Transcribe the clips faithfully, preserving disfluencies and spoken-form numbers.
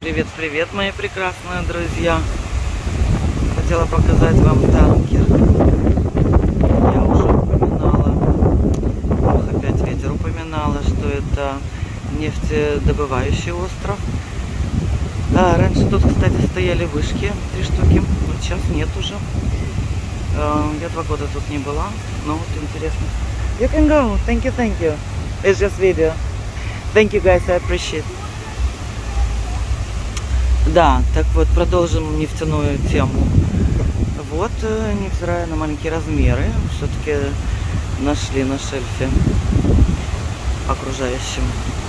Привет, привет, мои прекрасные друзья! Хотела показать вам танкер. Я уже упоминала, ох, опять ветер, упоминала, что это нефтедобывающий остров. Да, раньше тут, кстати, стояли вышки, три штуки, вот сейчас нет уже. Я два года тут не была, но вот интересно. You can go, thank you, thank you. It's just video. Thank you guys, I appreciate. Да, так вот, продолжим нефтяную тему. Вот, невзирая на маленькие размеры, все-таки нашли на шельфе окружающем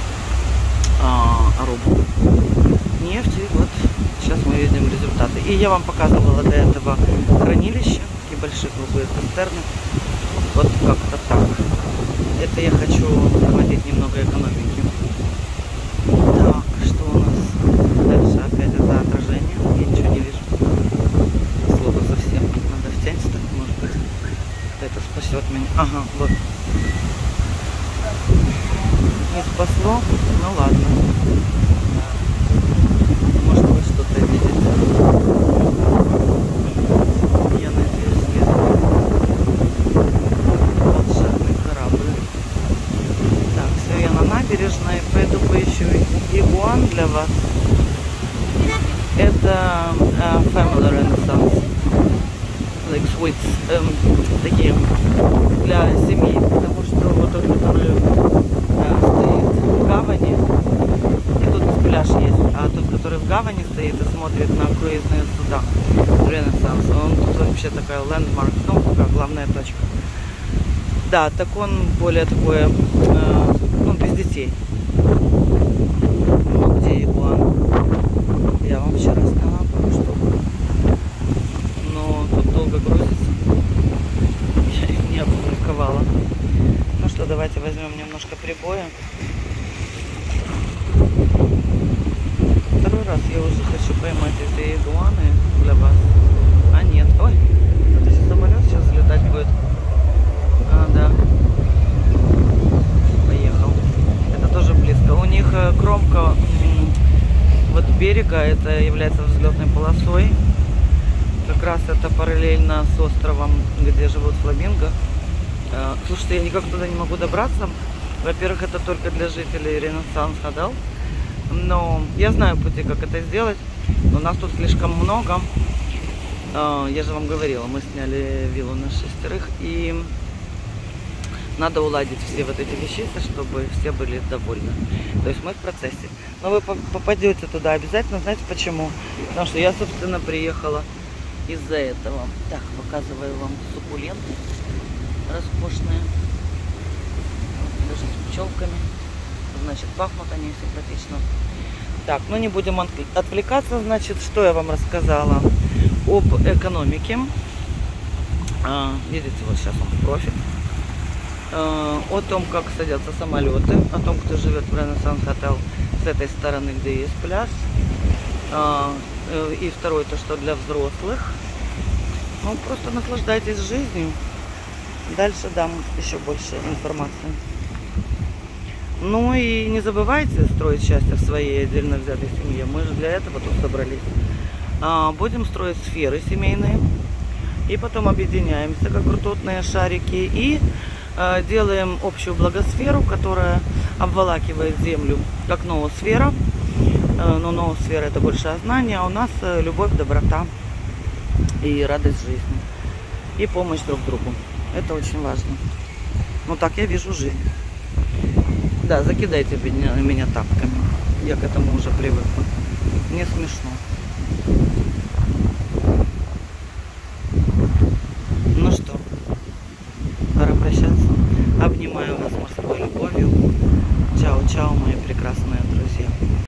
а, Арубу нефть. И вот сейчас мы видим результаты. И я вам показывала до этого хранилище, такие большие голубые цистерны. Вот как-то так. Это я хочу вводить немного экономики. Так, что у нас дальше? Опять это отражение. Я ничего не вижу. Слово совсем. Надо в тень стать, может быть. Это спасет меня. Ага, вот. Не спасло? Ну ладно. Может вы что-то видите. Я надеюсь, нет. Волшебный корабль. Так, все, я на набережной. Пойду поищу игуан для вас. Это uh, Family Renaissance. Like sweets. Эм, такие для семьи. Потому что вот тот, который uh, стоит в гавани. И тут пляж есть. А тот, который в гавани стоит и смотрит на круизные суда. Renaissance. Он тут вообще такая landmark. Ну, такая главная точка. Да, так он более такой, э, ну, без детей. Ну, где игуан? Я вам вчера сняла пару штук. Но тут долго грузится. Я их не опубликовала. Ну что, давайте возьмем немножко прибоя. Второй раз я уже хочу поймать эти игуаны для вас. А нет. Ой, это сейчас самолет сейчас взлетать будет. А, да. Поехал. Это тоже близко. У них кромка вот берега, это является взлетной полосой. Как раз это параллельно с островом, где живут фламинго. Слушайте, я никак туда не могу добраться. Во-первых, это только для жителей Ренессанс Ходал. Но я знаю пути, как это сделать. Но нас тут слишком много. Я же вам говорила, мы сняли виллу на шестерых. И надо уладить все вот эти вещицы, чтобы все были довольны. То есть мы в процессе. Но вы попадете туда обязательно. Знаете почему? Потому что я, собственно, приехала из-за этого. Так, показываю вам суккуленты роскошные. Даже с пчелками. Значит, пахнут они симпатично. Так, ну не будем отвлекаться. Значит, что я вам рассказала об экономике. А, видите, вот сейчас он в профиль. О том, как садятся самолеты, о том, кто живет в Renaissance Hotel с этой стороны, где есть пляж. И второе, то, что для взрослых. Ну, просто наслаждайтесь жизнью. Дальше дам еще больше информации. Ну и не забывайте строить счастье в своей отдельно взятой семье. Мы же для этого тут собрались. Будем строить сферы семейные. И потом объединяемся, как ртутные шарики. И делаем общую благосферу, которая обволакивает Землю, как ноосфера. Но ноосфера — это больше знания, а у нас любовь, доброта и радость жизни. И помощь друг другу. Это очень важно. Ну так я вижу жизнь. Да, закидайте меня, меня тапками. Я к этому уже привыкла. Мне смешно. Ну что, пора прощаться. Обнимаю вас морской любовью. Чао-чао, мои прекрасные друзья.